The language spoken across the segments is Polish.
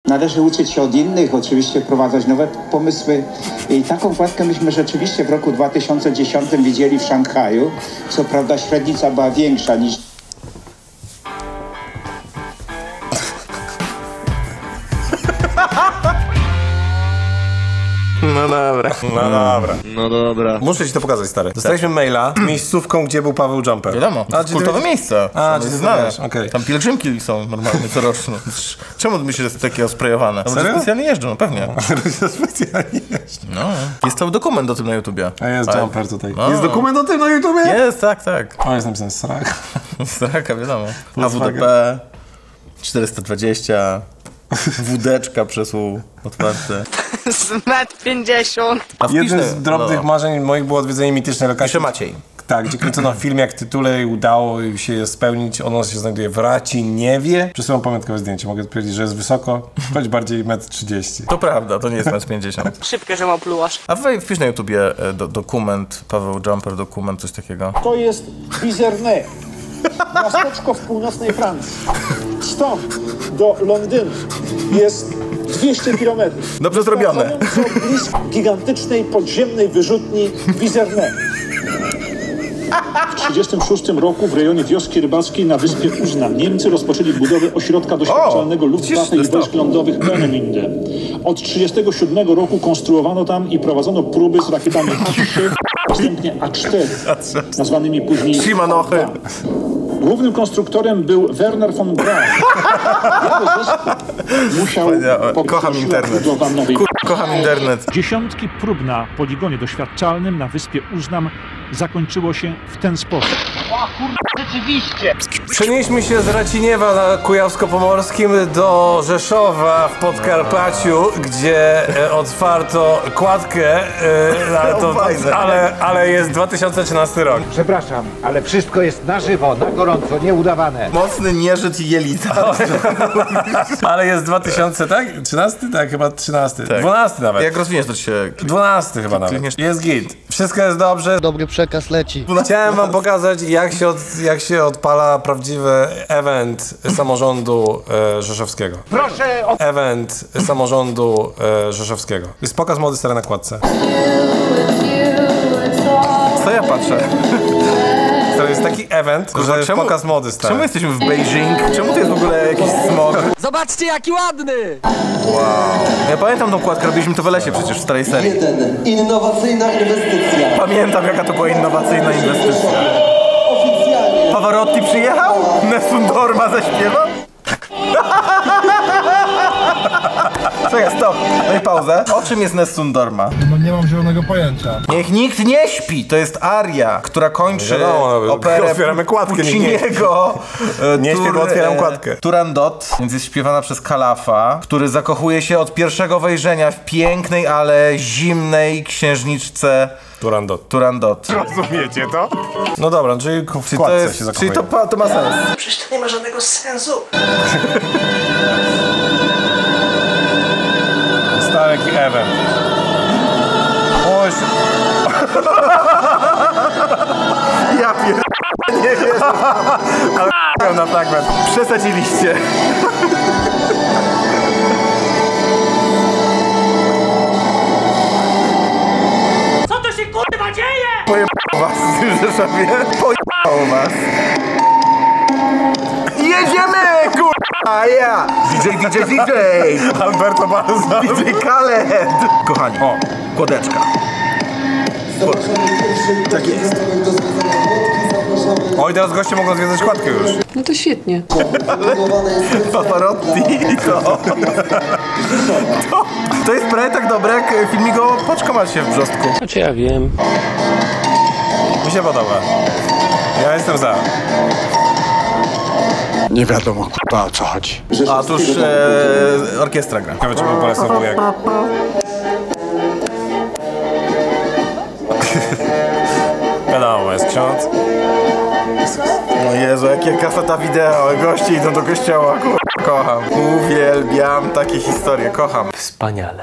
Należy uczyć się od innych, oczywiście wprowadzać nowe pomysły. I taką kładkę myśmy rzeczywiście w roku 2010 widzieli w Szanghaju. Co prawda średnica była większa niż... No dobra. No dobra. No dobra. Muszę ci to pokazać, stary. Dostaliśmy maila z miejscówką, gdzie był Paweł Jumper. Wiadomo, to jest kultowe miejsce. A, czy ty znałeś? Okej. Tam pielgrzymki są normalnie corocznie. Czemu myślisz, że jest takie osprejowane? No, serio? specjalnie jeżdżą, no pewnie. Specjalnie jest. No. Jest cały dokument o tym na YouTubie. A jest Jumper tutaj. No. Jest dokument o tym na YouTubie? Jest, tak, tak. O, jest napisane srak. Straka, wiadomo. AWDP 420 wódeczka przesuł otwarte. Z 1,50 m. Jednym z drobnych marzeń moich było odwiedzenie mitycznej lokacji. Pisze Maciej. Tak, gdzie kręcono film jak tytule i udało się je spełnić. Ono się znajduje w Raciniewie. Przesyłam pamiątkowe zdjęcie. Mogę powiedzieć, że jest wysoko, choć bardziej 1,30 m. To prawda, to nie jest 1,50 m. Szybko, że oplułasz. A wpisz na YouTubie dokument, Paweł Jumper, dokument, coś takiego. To jest Bizerne, miasteczko w północnej Francji. Stąd do Londynu jest 200 km. Dobrze zrobione. Blisko gigantycznej podziemnej wyrzutni Bizerne. W 1936 roku w rejonie wioski rybackiej na wyspie Uznam Niemcy rozpoczęli budowę ośrodka doświadczalnego Luftwaffe i wojsk lądowych Peenemünde. Od 1937 roku konstruowano tam i prowadzono próby z rakietami A3, następnie A4, nazwanymi później Simanochy. A2. Głównym konstruktorem był Werner von Braun. Jego zespół musiał Kocham internet. Kocham internet. Dziesiątki prób na poligonie doświadczalnym na wyspie Uznam zakończyło się w ten sposób. Przenieśmy się z Raciniewa na Kujawsko-Pomorskim do Rzeszowa w Podkarpaciu, gdzie otwarto kładkę, ale jest 2013 rok. Przepraszam, ale wszystko jest na żywo, na gorąco, nieudawane. Mocny nieżyt i jelita. Ale jest 2000, tak? 13? Tak, chyba 13. Tak. 12 nawet. Jak rozwiniesz, to ci się... 12 chyba nawet. Jest git. Wszystko jest dobrze. Dobry przekaz leci. Chciałem wam pokazać, jak się odpala prawdziwy event samorządu rzeszowskiego. Proszę o... Event samorządu rzeszowskiego. Jest pokaz mody stary na kładce. Co ja patrzę? To jest taki event, że jest pokaz mody stary. Czemu jesteśmy w Beijing? Czemu to jest w ogóle jakiś smog? Zobaczcie, jaki ładny! Wow. Ja pamiętam tą kładkę, robiliśmy to w Lesie przecież w starej serii. Innowacyjna inwestycja. Pamiętam, jaka to była innowacyjna inwestycja. Oficjalnie. Pavarotti przyjechał? Nessun Dorma zaśpiewał? Czekaj, stop. No i pauzę. O czym jest Nessun Dorma? No nie mam zielonego pojęcia. Niech nikt nie śpi. To jest aria, która kończy Wiadomo, operę otwieramy kładkę, Pucciniego. Nie śpię, bo otwieram kładkę. Turandot, więc jest śpiewana przez Kalafa, który zakochuje się od pierwszego wejrzenia w pięknej, ale zimnej księżniczce Turandot. Rozumiecie to? No dobra, czyli w kładce się zakochuje. Czyli to ma sens. Przecież to nie ma żadnego sensu. Stary jaki event. Oś. Ja nie wiem. Ale na fragment. Przesadziliście. Co to się kurwa dzieje? Pojebało was w tym Rzeszowie. Pojebało was. Jedziemy, kurwa, ja! DJ! Alberto Balza. DJ Khaled! Kochani, o, kładeczka. Tak jest. Oj, teraz goście mogą zwiedzać kładkę już. No to świetnie. Pavarotti i to. To jest prawie tak dobre jak filmik o Poczkomat się w Brzostku. Znaczy ja wiem. Mi się podoba. Ja jestem za. Nie wiadomo, kurwa, o co chodzi. A tuż orkiestra gra. Ciekawe, czy był Bolesław Bujak. Wiadomo, jest ksiądz. O Jezu, jakie kaseta wideo, goście idą do kościoła, kocham. Uwielbiam takie historie, kocham. Wspaniale.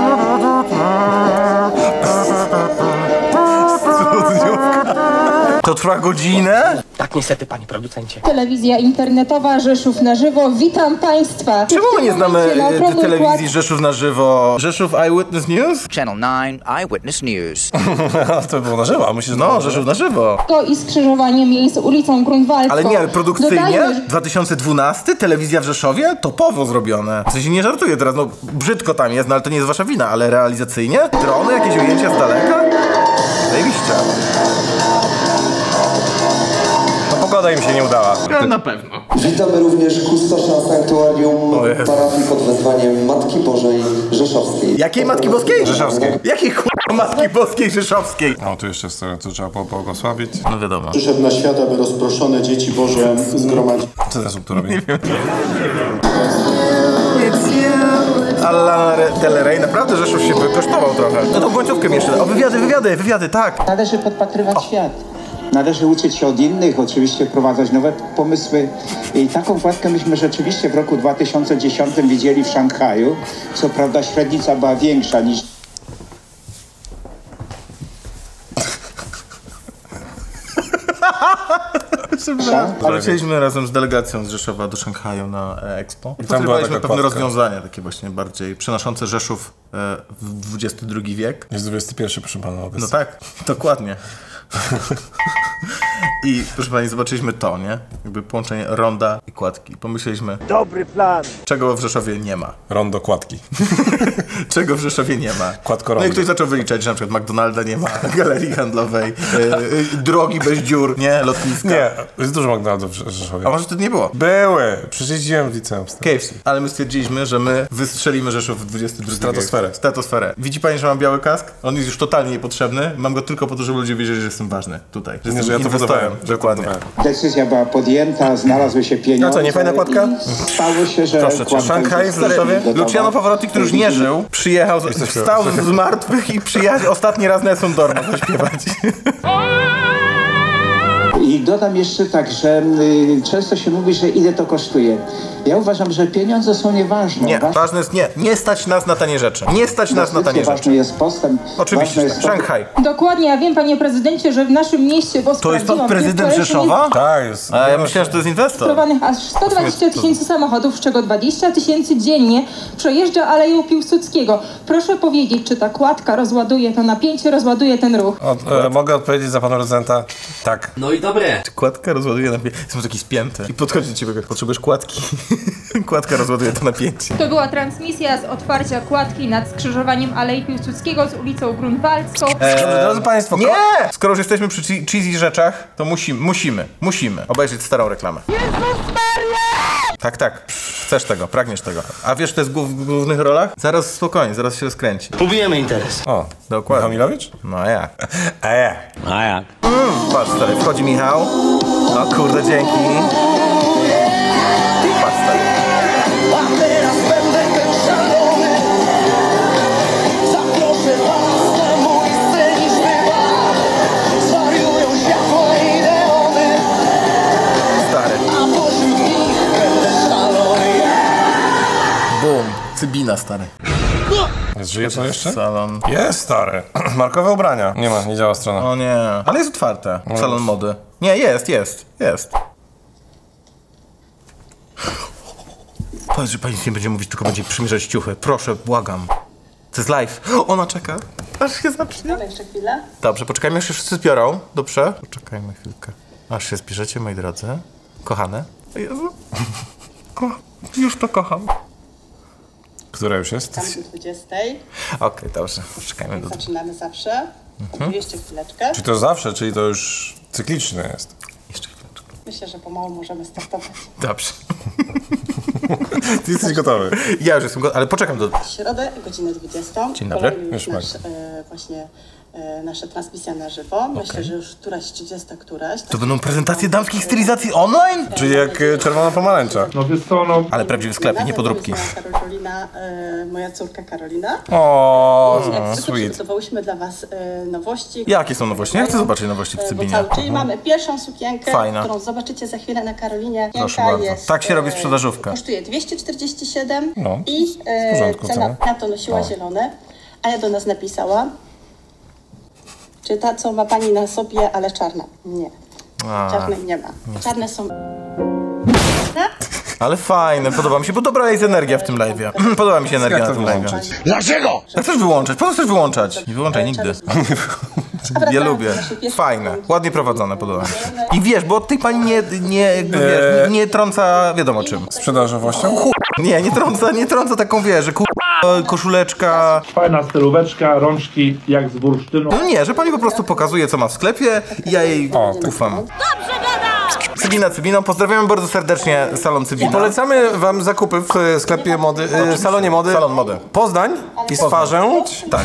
To trwa godzinę? Tak niestety, panie producencie. Telewizja internetowa Rzeszów na żywo. Witam Państwa. Czemu my nie znamy telewizji Rzeszów na żywo? Rzeszów Eyewitness News? Channel 9 Eyewitness News. To było na żywo, myślisz, że No, Rzeszów na żywo. I skrzyżowanie miejsc ulicą Grunwaldzką. Ale nie, ale produkcyjnie? Dodajmy, 2012? Telewizja w Rzeszowie? Topowo zrobione. W sensie nie żartuję teraz, no brzydko tam jest, no ale to nie jest wasza wina, ale realizacyjnie? Drony, jakieś ujęcia z daleka? Zajebiście. No pogoda im się nie udała. Na pewno. Witamy również kustosza sanktuarium parafii pod wezwaniem Matki Bożej Rzeszowskiej. Jakiej Matki Boskiej? Rzeszowskiej. Jakiej Matki Boskiej Rzeszowskiej? No tu jeszcze jest co trzeba pobłogosławić. No wiadomo. Przyszedł na świat, aby rozproszone dzieci Boże zgromadzić. Co ten tu robi? Alla Del Rey, naprawdę Rzeszów się wykosztował trochę. No tą końcówkę jeszcze. O, wywiady, tak. Należy podpatrywać świat. Należy uczyć się od innych, oczywiście wprowadzać nowe pomysły. I taką kładkę myśmy rzeczywiście w roku 2010 widzieli w Szanghaju. Co prawda średnica była większa niż... Polecieliśmy razem z delegacją z Rzeszowa do Szanghaju na Expo. I tam była taka pewne kładka. rozwiązania, takie właśnie bardziej przenoszące Rzeszów w XXI wiek. Jest XXI, proszę pana. Obecnie. No tak, dokładnie. I proszę pani, zobaczyliśmy to, nie? Jakby połączenie ronda i kładki. Pomyśleliśmy, Dobry plan. czego w Rzeszowie nie ma. Rondo kładki. Czego w Rzeszowie nie ma. Kładko No i rondo. ktoś zaczął wyliczać, że na przykład McDonalda nie ma, galerii handlowej, drogi bez dziur, nie? Lotniska. Nie, jest dużo McDonald's w Rzeszowie. A może wtedy nie było? Były! Przecież jeździłem w liceum. KFC. Ale my stwierdziliśmy, że my wystrzelimy Rzeszów w XXI Stratosferę. Stratosferę. Widzi pani, że mam biały kask? On jest już totalnie niepotrzebny. Mam go tylko po to, żeby ludzie wiedzieli, że jestem ważny tutaj. Że Nie, jestem że ja to inwestorem. budowałem. Dokładnie. Decyzja była podjęta, znalazły się pieniądze. No co, nie fajna kładka? I stało się, że... Proszę cię. kładka Szanghaj w została Rzeszowie? gotowa. Luciano Pavarotti, który już nie żył, przyjechał, wstał z martwych i przyjechał ostatni raz Nelson Dorma zaśpiewać. I dodam jeszcze tak, że często się mówi, że ile to kosztuje. Ja uważam, że pieniądze są nieważne. Nie, ważne jest nie stać nas na tanie rzeczy. Nie stać nas na tanie Ważny rzeczy. jest postęp. Oczywiście, ważne jest to, Szanghaj. Dokładnie, ja wiem, panie prezydencie, że w naszym mieście, bo To jest pan prezydent Rzeszowa? Tak, jest. A ja myślałem, że to jest inwestor. Rejestrowanych aż 120 tysięcy samochodów, z czego 20 tysięcy dziennie przejeżdża Aleją Piłsudskiego. Proszę powiedzieć, czy ta kładka rozładuje to napięcie, rozładuje ten ruch? Mogę odpowiedzieć za pana prezydenta? Tak. No i dobre. Kładka rozładuje napięcie. Jestem taki spięty. I podchodzi do ciebie, jak potrzebujesz kładki. Kładka rozładuje to napięcie. To była transmisja z otwarcia kładki nad skrzyżowaniem Alei Piłsudskiego z ulicą Grunwaldzką. Drodzy państwo, Nie! Skoro już jesteśmy przy cheesy rzeczach, to musimy obejrzeć starą reklamę. Jezus Maria! Tak. Chcesz tego, pragniesz tego. A wiesz, kto jest w głównych rolach? Zaraz spokojnie, zaraz się rozkręci. Pobijemy interes. O, Dokładnie. Kamilowicz? No a jak? A ja. A jak? Patrz stary, wchodzi Michał. O kurde, dzięki. Patrz stary. A teraz będę ten szalony. Zaproszę was na mój sceniczny bal. Zwariują światła i neony. Stary. A pośród nich będę szalony. Bum. Cybina, stary. Żyje to jeszcze? Salon. Jest, stary. Markowe ubrania. Nie działa strona. O nie. Ale jest otwarte. Salon mody. Nie, jest. Powiedz, że pani nic nie będzie mówić, tylko będzie przymierzać ciuchy. Proszę, błagam. To jest live. Ona czeka. Aż się zacznie. Jeszcze chwilę. Dobrze, poczekajmy, aż się wszyscy zbiorą. Dobrze? Poczekajmy chwilkę. Aż się zbierzecie, moi drodzy. Kochane. O Jezu. Już to kocham. Która już jest? Tam do 20. Okej, dobrze. Poczekajmy do... Zaczynamy zawsze. Jeszcze chwileczkę. Czy to zawsze, czyli to już cykliczne jest? Jeszcze chwileczkę. Myślę, że pomału możemy startować. Dobrze. Ty jesteś gotowy. Ja już jestem gotowy, ale poczekam do... Środę, godzinę 20. Dzień dobry. Kolejny już Już właśnie nasza transmisja na żywo. Myślę, że już któraś 30, któraś. To będą prezentacje damskich stylizacji online? Czyli jak czerwona pomarańcza. No wiesz co, no... Ale prawdziwy sklep, nie podróbki. Moja córka Karolina. O, Jak zwykle sweet. przygotowałyśmy dla was nowości. Jakie są nowości? Ja chcę zobaczyć nowości w Cybinie. Czyli mamy pierwszą sukienkę, Fajna. którą zobaczycie za chwilę na Karolinie. Proszę bardzo. Tak się robi sprzedażówkę. Kosztuje 247 No, i w porządku, cena co? na to nosiła zielone, a ja do nas napisała, czy ta, co ma pani na sobie, ale czarna? Nie. Czarnej nie ma. Czarne są... Ale fajne, podoba mi się, bo dobra jest energia w tym live'ie. Podoba mi się energia na tym live'ie. Dlaczego? Jak chcesz wyłączać? Po co chcesz wyłączać? Nie wyłączaj nigdy. Ja lubię. Fajne, ładnie prowadzone, podoba mi się. I wiesz, bo od tej pani nie trąca wiadomo czym. Sprzedażowością? Nie trąca taką, wiesz, że koszuleczka. Fajna stylóweczka, rączki jak z bursztynu. No nie, że pani po prostu pokazuje, co ma w sklepie i ja jej ufam. Dobrze gada! Cybina Cybiną, pozdrawiamy bardzo serdecznie Salon Cybina. Polecamy wam zakupy w sklepie mody, salonie mody. Salon mody. Poznań i Swarzędź. Tak,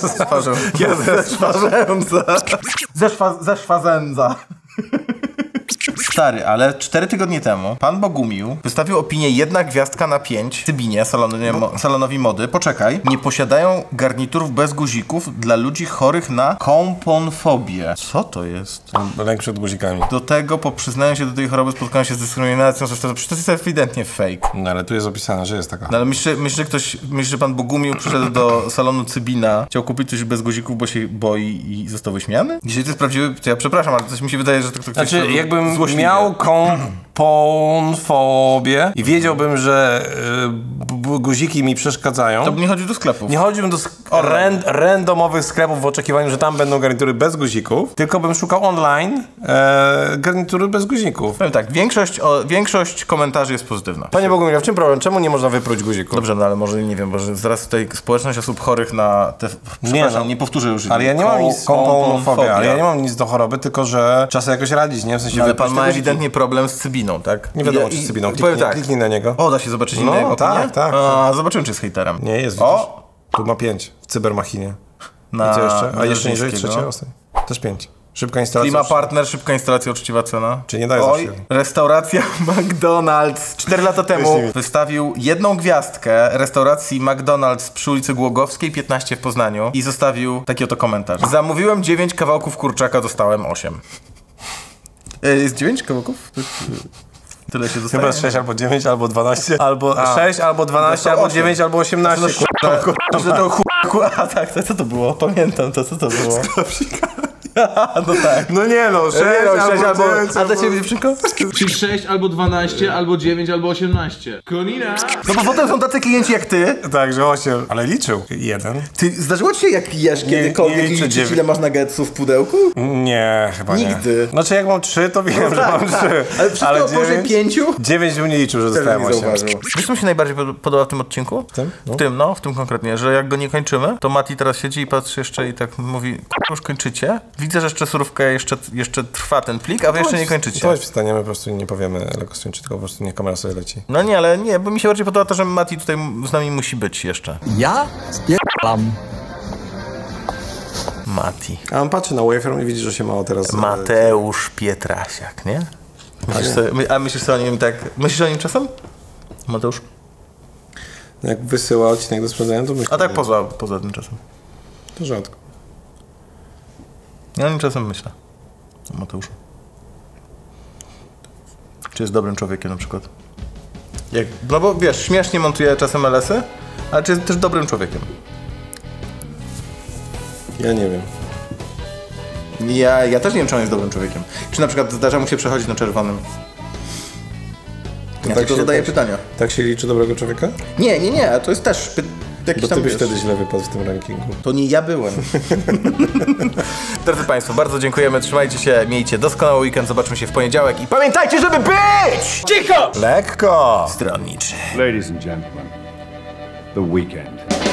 Zeszwazędza. Stary, ale 4 tygodnie temu pan Bogumił wystawił opinię 1 gwiazdka na 5 Cybinie, salonowi mody. Poczekaj. Nie posiadają garniturów bez guzików dla ludzi chorych na komponfobię. Co to jest? Lęk przed guzikami. Do tego po przyznaniu się do tej choroby spotkają się z dyskryminacją, zresztą to jest ewidentnie fake. No ale tu jest opisane, że jest taka. No ale myślisz, że pan Bogumił przyszedł do salonu Cybina, chciał kupić coś bez guzików, bo się boi i został wyśmiany? Jeśli to jest prawdziwe, to ja przepraszam, ale coś mi się wydaje, że to ktoś... Znaczy, jakbym miał komponfobię i wiedziałbym, że guziki mi przeszkadzają, to bym nie chodził do sklepów. Nie chodziłbym do randomowych sklepów w oczekiwaniu, że tam będą garnitury bez guzików, tylko bym szukał online garnitury bez guzików. Powiem tak, większość komentarzy jest pozytywna. Panie Bogumił, w czym problem? Czemu nie można wypróć guzików? Dobrze, no ale może nie wiem, bo zaraz tutaj społeczność osób chorych na te... Przepraszam, nie powtórzę już. Ale ja nie mam nic komponfobia, ale ja nie mam nic do choroby, tylko że trzeba sobie jakoś radzić, nie? W sensie, ale pan ma ewidentnie problem z Cybiną, tak? Nie wiadomo, czy z Cybiną. Kliknij na niego. O, da się zobaczyć innego. Tak, tak. Zobaczymy, czy jest hejterem. Nie, jest, widzisz. Tu ma 5 w cybermachinie. I co jeszcze? A jeszcze niżej, trzecie? Też 5. Szybka instalacja. Klima Partner, szybka instalacja, uczciwa cena. Czy nie daje zawsze? Restauracja McDonald's 4 lata temu wystawił 1 gwiazdkę restauracji McDonald's przy ulicy Głogowskiej 15 w Poznaniu i zostawił taki oto komentarz. Zamówiłem 9 kawałków kurczaka, dostałem 8. Jest 9 kawałków? Tyle się dostaje. Chyba 6 albo 9 albo 12, albo 6 albo 12, albo 9 albo 18. A tak, co to było? Pamiętam to, co to było. No tak. No nie no, 6 albo 9. A dla ciebie, dziewczynko? Czyli 6 albo 12, albo 9, albo 18. Konina! No bo potem są tacy klienci jak ty. Tak, że 8. Ale liczył. 1. Ty, zdarzyło ci się jak jesz kiedykolwiek liczyć, ile masz nuggetsów w pudełku? Nie, chyba nie. Nigdy. Znaczy jak mam 3, to wiem, że mam 3. Ale wszystko powyżej 5? 9 bym nie liczył, że dostałem 8. Wiesz, co mi się najbardziej podoba w tym odcinku? W tym konkretnie, że jak go nie kończymy, to Mati teraz siedzi i patrzy jeszcze i tak mówi, już kończycie? Widzę, że jeszcze surówkę, jeszcze trwa ten plik, a wy jeszcze nie kończycie. To wstaniemy, po prostu nie powiemy, ile skończy, tylko po prostu niech kamera sobie leci. No nie, ale nie, bo mi się bardziej podoba to, że Mati tutaj z nami musi być jeszcze. Ja? Spierdalam. Mati. A on patrzy na waveform i widzi, że się mało teraz... Mateusz Pietrasiak, nie? Myślisz sobie o nim tak... Myślisz o nim czasem? Mateusz? No jak wysyła odcinek do sprzedania, to myślę... A tak poza tym czasem? To rzadko. Ja o nim czasem myślę. O Mateuszu. Czy jest dobrym człowiekiem na przykład? No bo wiesz, śmiesznie montuje czasem LS-y, ale czy jest też dobrym człowiekiem? Ja nie wiem. Ja też nie wiem, czy on jest dobrym człowiekiem. Czy na przykład zdarza mu się przechodzić na czerwonym? Ja tak zadaję pytania. Tak się liczy dobrego człowieka? Nie, to jest też Bo ty byś wtedy źle wypadł w tym rankingu. To nie ja byłem. Drodzy Państwo, bardzo dziękujemy, trzymajcie się, miejcie doskonały weekend, zobaczymy się w poniedziałek i pamiętajcie, żeby być cicho! Lekko! Stronniczy. Ladies and gentlemen, the weekend.